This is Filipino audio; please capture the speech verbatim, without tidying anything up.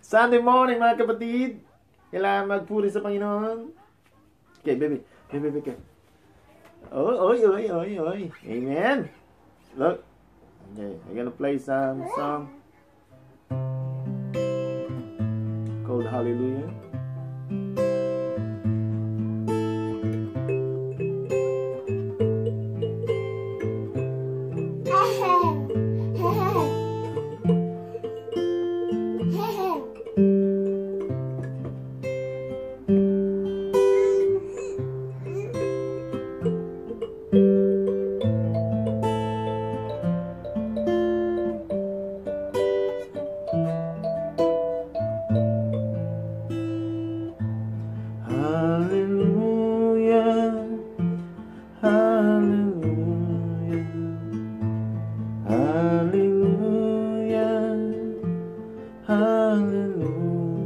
Sunday morning, mga kapatid. Kailangan magpuri sa Panginoon. Okay, baby. Baby, baby, okay. Oh, oy, oy, oy, oy. Amen. Look. Okay, I'm gonna play some song called Hallelujah. Hallelujah, hallelujah.